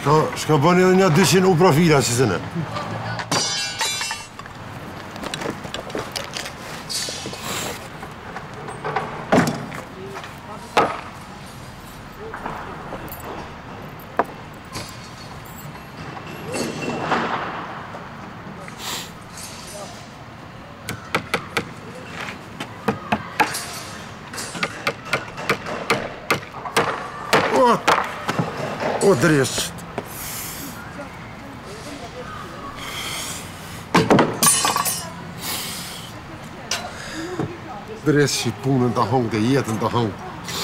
Shko bëni edhe një 200 u profila që se ne. O, dresh. Dresh që punën të hongë dhe jetën të hongë.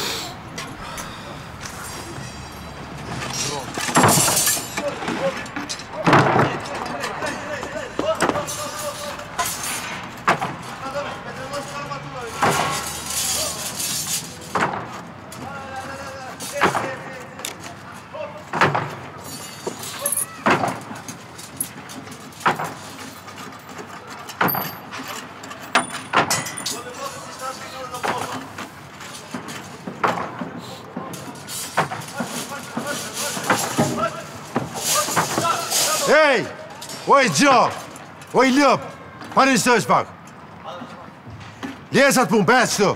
Ej! Oj, gjo! Oj, lëp! Pa një stojsh pak! Ljesat pun, pes qëtu!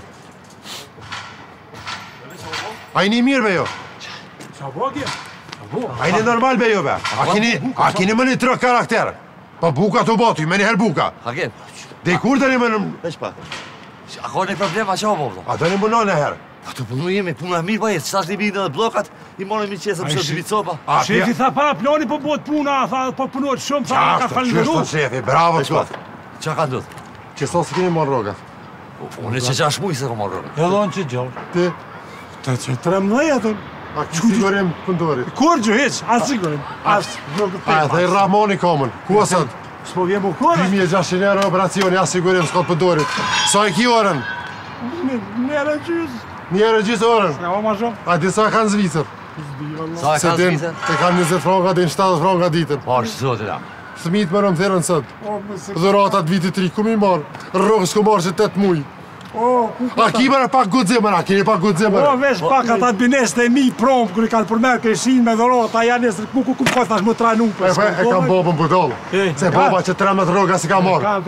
A i një mirë be jo? Qa bo, kje? A i një normal be jo be? A kini më një trë karakter? Pa buka të botu, me një her buka! Hakim! Dhe i kur të një më në... Veç pak. A ka një problem, a qa bo? A të një më në në herë? A të punu jemi, puna mirë pa jetë, qëtash një binë dhe blokat, i morën mi qesë më shumë të copa. Shefi tha para plani po bëhet puna, tha po punohet shumë, tha ka falënderu. Qështë shefi, bravo të kot. Qa ka ndodhë? Që sot si kemi marrë rogat? Unë që 6 mujë se ka marrë rogat. Edhe onë që gjallë. Ti? Të që 13 atën. A që sigurim pëndorit? Kur gjë, heq, asë sigurim. Asë nuk të A e dhe i Ramoni komën, ku asët? S'po vjen bu kur? 2600 euro operacioni, asë sigurim s'ka të pëndorit. Sa e ki orën? Njerë gjysë. Njerë gjithë orën. Ska ma shumë. A disa kanë zvicër? Sa e kanë zvicër? E kanë 20 franka dhe 70 franka ditën. Pa është zotin a. Fëmijët më rëmë thërën sët. Dhuratat viti 3, ku mi marë? Rrogë s'ku marë që 8 mujë. A ki mërë pak gudzimër, a kini pak gudzimër? Vesh pak ata bines të mi promë, kërë i kanë përmerë kreshin me dhurata, janë nesër, ku kohë thash më trajnu për. E kam babën pëdollë. Se baba që 13 rroga si ka marë.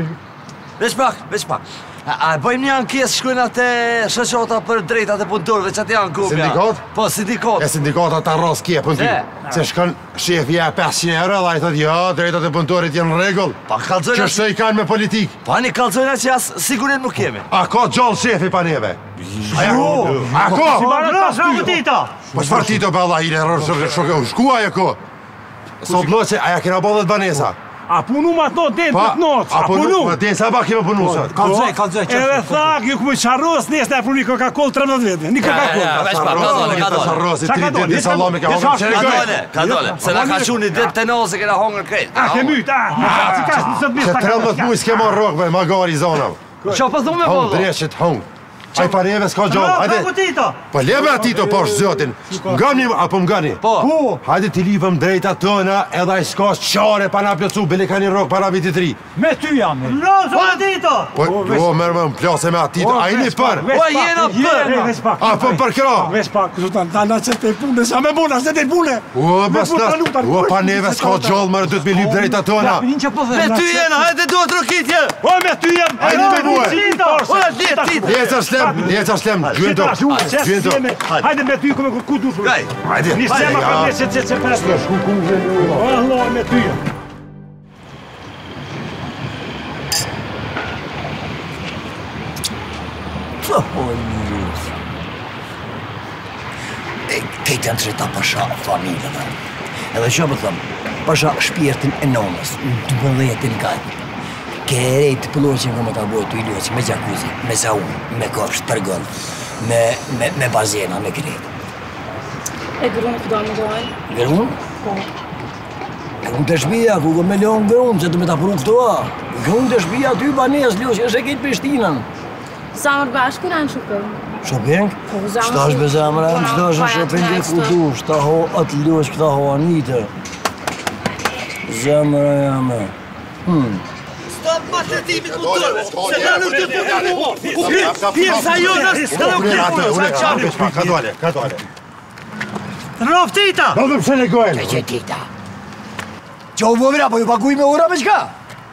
Veç pak. A bëjmë një ankesë, shkujnë atë shëqota për drejtat e punëtorëve që atë janë kubja. Sindikat? Po, sindikat. E sindikata ta rras kje për ty. Se shkën shefi e 500 euro dhe a i thët, ja, drejtat e punëtorit jenë në regull. Pa kalzojnë... Qështë i kanë me politikë? Pa një kalzojnë që jasë sigurin nuk kemi. A ka gjallë shefi pa neve? A ka? Po shfar tito për Allah, i në shkua e ko. Sot loqe, aja kena bëllet banesa. A punu ma të den për të notë, a punu? Ma den sa ba keme punu sot. Kalzoj. Edhe thak, ju këmë qarros, nesë në e punu një Coca-Cola 13 vete. Një Coca-Cola. Veç pa, ka dole. Ka dole. Se na ka shu një dit të nëse kena hongër krejt. A, ke myt, si ka shë njësët Që 13 mujë s'ke marrë rogë, magari i zonëm. Qa për thume, po? Hongë dreshit, hongë. A i paneve s'ka gjallë, hajde. Po lebe atito, po është zotin. Ngani, apo mgani? Po. Hajde t'i lipëm drejta tëna, edhe a i s'ka qare pa na plëcu, bile ka një rogë para viti 3. Me ty jam. Po, atito. Po, mërë më plase me atito, a i një për. Po, jena për. A, po për kra. Vesh pak, zhutan, dana që te pune, sa me buna, se te pune. O, paneve s'ka gjallë, mërë du t'mi lip drejta tëna. Me ty jena, hajde duhet rukitje. O, me ty jem. Hajde me buhe. Njeca shlem, gjyën të. Hajde me ty këme ku du shumë. Hajde. Një shlema për një që presë. Allah, me ty. Këtë janë treta pasha familje. Edhe që më thëmë, pasha shpirtin e nonës, të bëdhetin gajtë. Kërejt të pëllon që nga më të bojë të iluoci, me gjakuzi, me zaun, me kopsht, përgëll, me bazena, me krejt. E grunë këtë do në dojnë? Grunë? Po. Grunë të shpia, ku me leon grunë, që të me të prunë këtoa. Grunë të shpia, ty banes, luoci, është e këtë Prishtinën. Zamër bashkë në shupeng? Shupeng? Qëta është be zamëra, qëta është në shupeng e ku du, qëta ho atë luoci, qëta ho anite. Zamëra jame. Stop maltretimin kulturëve, se na nuk të përgjë. Pjesë a jo nështë, s'ka nuk të përgjë. Ka dole. Të roftita! Do të pse legojnë? Që tita. Që u vëmira, po ju paguj me ura me qka?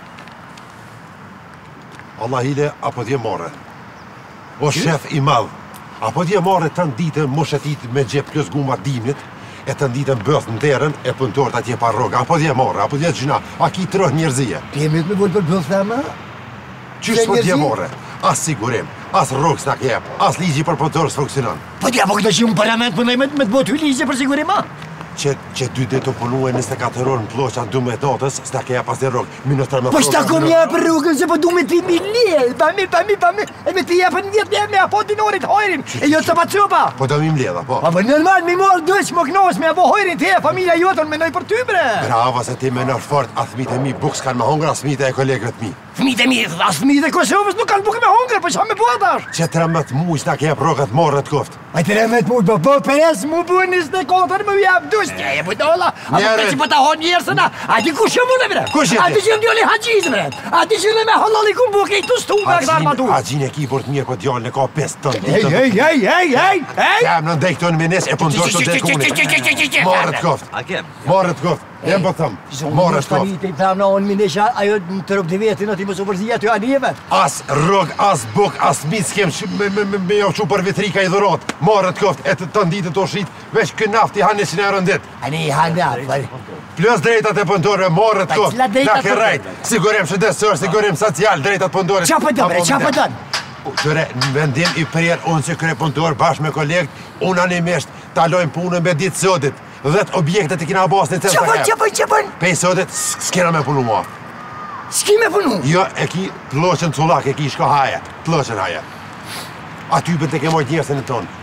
Allah hile, apo t'je more. O shef i madh, apo t'je more të nditën moshetit me gjep plus gumba dimnit, e të nditën bëth në derën, e pëntorët atje pa rroga, apo t'je more, apo t'je gjina, a ki të rëh njerëzije. Ti e mytë me vëllë për bëth thema? Qysh po t'je more? As sigurim, as rrogë s'na kjep, as ligji për pëntorës funksionon. Po t'ja po këtë që në parlament për me të botë ligje për sigurima? Që 2 ditë të punu e 24 orë në ploqa 12 natës, s'ta keja pas një rrogë. Po shta kom një për rrugën se po du me ti mi lejë, pa mi, e me ti jepën një me apo dinorit hojrin, e jo të pa cupa. Po do mi mledha, po. Po normal, mi morë dëq më knos me apo hojrin te, familja jotën me noj për ty, bre. Brava se ti me nërë fort, a thmite mi buk s'kan me hongër, a thmite e kolegët mi. Fmite mi, as fmite Kosovës nuk kanë bukë me hongër, po qa me buatash? Që 13 muj s'na kejep rrogët morët koft. A 13 muj, po Perez mu bu 24 më jep dush, e budola, a po të që po ta hon njerësëna, a ti ku shumë në bre? Kush A ti që më djoli haqizë, bre? A ti që në me halali ku mbuke i tu stume e këtë armatu? Haqin e ki për të mirë, po djallën e ka 5 tënë. Ej! Jam në ndej këto në menes, e pëndor të dekunit. Morët koft. A kem? Morët koft. Jem po thëmë. Morët koft. Ti thamë në onë minesha, ajo në të rëbë të vetin, ati më supërzija të anijeve. As rrog, as buk, as mit s'kem me jo që për vitrika i dhurat. Morët koft, e të nditë të shrit, veç kë nafti hanë 100 euro ndit. Ani hanë, Plus drejtat e pëndore, morët koft. cila drejtat Na ke rajt. Sigurim shëndetësor, sigurim social, drejtat pëndore. qa pëtën, bre, qa pëtën? Qëre, në vendim i prerë, unë që kërë pëndor bashkë me kolegët, unanimisht talojmë punën me ditë sotit. 10 objektet i kina bas një të Qëpën? Pej sotit, s'kena me punu mua. S'ki me punu? Jo, e ki ploqen cullak, e ki shko haje, ploqen haje. Aty për të ke mojt njerësën e tonë.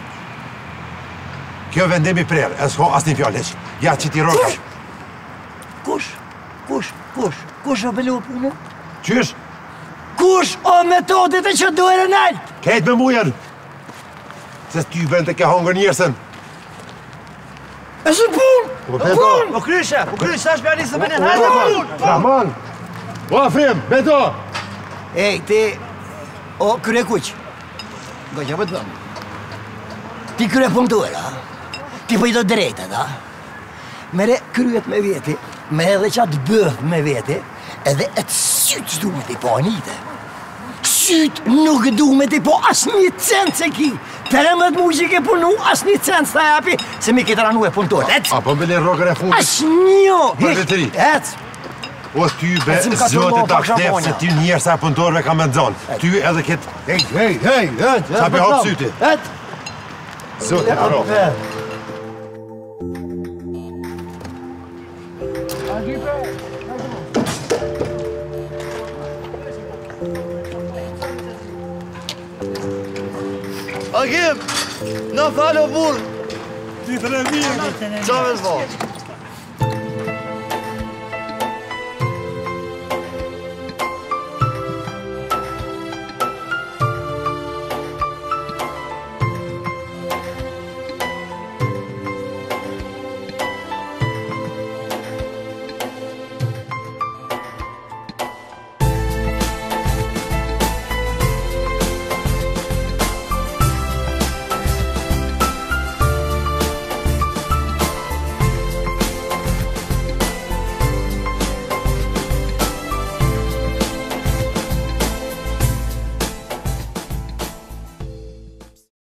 Kjo vendim i prerë, e s'ko as një fjallë, heq. Ja që ti roka. Kush o belu punë? Qysh? Kush o metodit e që dojrë nëllë? Kejt me mujen. Se ty vend të ke hongër njerësën. E së punë? Po kryshe, është me anisë me në hajde. Rahman! O, Afrim, beto! Ej, ti... O, kërë kuq. Nga që për të dhëmë. Ti kërë punktuar, a? Ti pëjdo drejtet, a? Mere kryet me veti, me edhe qatë bëth me veti, edhe e të sytë s'du me ti po anite. Sytë nuk du me ti po as një cent se ki. 13 muj që ke punu, as një cent s'ta japi, se mi këtë ranu e punëtor. A, po mbele rogër e fundit. As një! Për vetëri. Ec! O, ty be, zote ta ktef se ty njerë sa pëndorve ka me nëzonë. Ty edhe këtë... Hej! Sa pe hapë syti. Et! Zote, aro. Agim, në falë o burë. Ti të rëvijë. Qa me zbo?